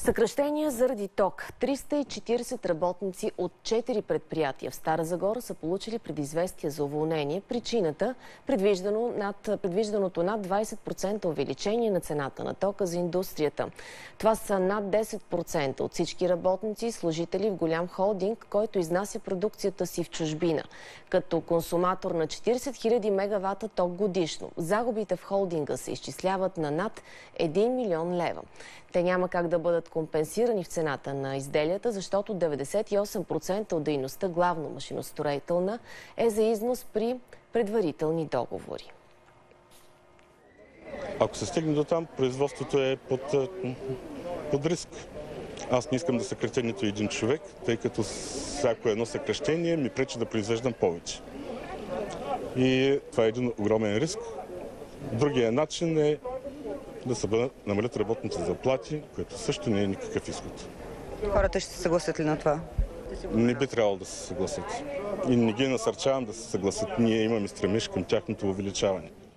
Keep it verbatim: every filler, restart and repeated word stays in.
Съкращения заради ток. триста и четиридесет работници от четири предприятия в Стара Загора са получили предизвестие за уволнение. Причината – предвиждано над, предвижданото над двадесет процента увеличение на цената на тока за индустрията. Това са над десет процента от всички работници и служители в голям холдинг, който изнася продукцията си в чужбина. Като консуматор на четиридесет хиляди мегавата ток годишно, загубите в холдинга се изчисляват на над един милион лева. Те няма как да бъдат компенсирани в цената на изделията, защото деветдесет и осем процента от дейността, главно машиностроителна, е за износ при предварителни договори. Ако се стигне до там, производството е под, под риск. Аз не искам да съкратя нито един човек, тъй като всяко едно съкращение ми пречи да произвеждам повече. И това е един огромен риск. Другия начин е да се намалят работните заплати, което също не е никакъв изход. Хората ще се съгласят ли на това? Не би трябвало да се съгласят. И не ги насърчавам да се съгласят. Ние имаме стремеж към тяхното увеличаване.